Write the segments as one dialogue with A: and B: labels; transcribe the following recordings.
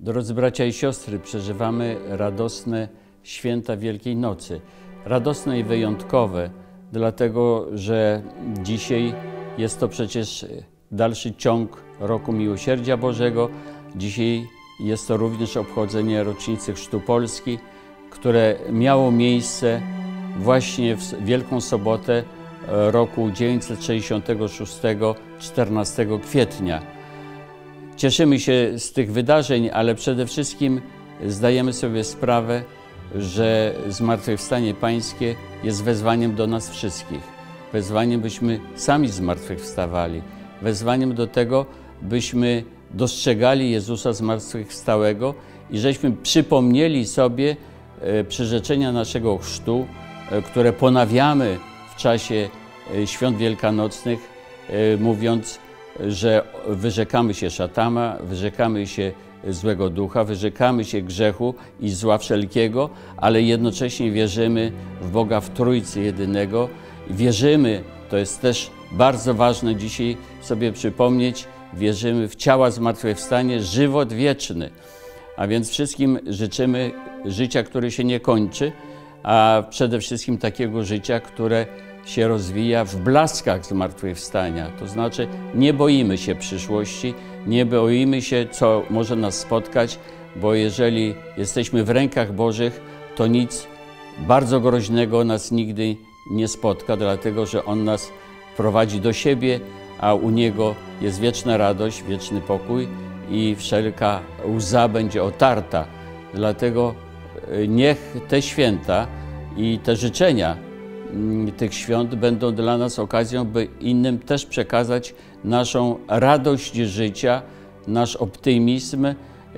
A: Drodzy bracia i siostry, przeżywamy radosne święta Wielkiej Nocy. Radosne i wyjątkowe, dlatego że dzisiaj jest to przecież dalszy ciąg roku Miłosierdzia Bożego. Dzisiaj jest to również obchodzenie rocznicy Chrztu Polski, które miało miejsce właśnie w Wielką Sobotę roku 966, 14 kwietnia. Cieszymy się z tych wydarzeń, ale przede wszystkim zdajemy sobie sprawę, że Zmartwychwstanie Pańskie jest wezwaniem do nas wszystkich. Wezwaniem, byśmy sami zmartwychwstawali. Wezwaniem do tego, byśmy dostrzegali Jezusa zmartwychwstałego i żeśmy przypomnieli sobie przyrzeczenia naszego chrztu, które ponawiamy w czasie świąt wielkanocnych, mówiąc, że wyrzekamy się szatana, wyrzekamy się złego ducha, wyrzekamy się grzechu i zła wszelkiego, ale jednocześnie wierzymy w Boga w Trójcy Jedynego. Wierzymy, to jest też bardzo ważne dzisiaj sobie przypomnieć, wierzymy w ciała zmartwychwstanie, żywot wieczny. A więc wszystkim życzymy życia, które się nie kończy, a przede wszystkim takiego życia, które się rozwija w blaskach zmartwychwstania. To znaczy nie boimy się przyszłości, nie boimy się, co może nas spotkać, bo jeżeli jesteśmy w rękach Bożych, to nic bardzo groźnego nas nigdy nie spotka, dlatego że On nas prowadzi do siebie, a u Niego jest wieczna radość, wieczny pokój i wszelka łza będzie otarta. Dlatego niech te święta i te życzenia tych świąt będą dla nas okazją, by innym też przekazać naszą radość życia, nasz optymizm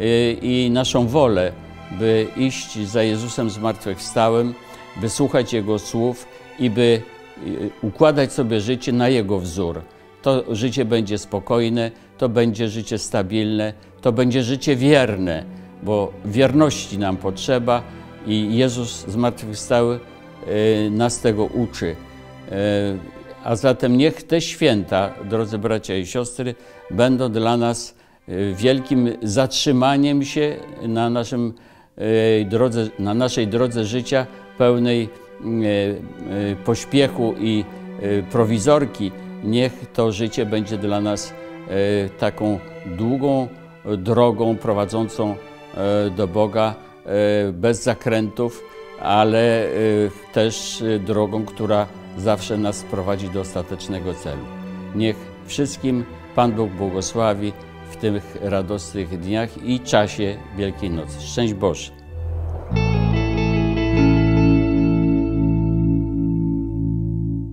A: i naszą wolę, by iść za Jezusem zmartwychwstałym, by słuchać Jego słów i by układać sobie życie na Jego wzór. To życie będzie spokojne, to będzie życie stabilne, to będzie życie wierne, bo wierności nam potrzeba i Jezus zmartwychwstały nas tego uczy. A zatem niech te święta, drodzy bracia i siostry, będą dla nas wielkim zatrzymaniem się na naszej drodze życia pełnej pośpiechu i prowizorki. Niech to życie będzie dla nas taką długą drogą prowadzącą do Boga bez zakrętów, ale też drogą, która zawsze nas prowadzi do ostatecznego celu. Niech wszystkim Pan Bóg błogosławi w tych radosnych dniach i czasie Wielkiej Nocy. Szczęść Boże!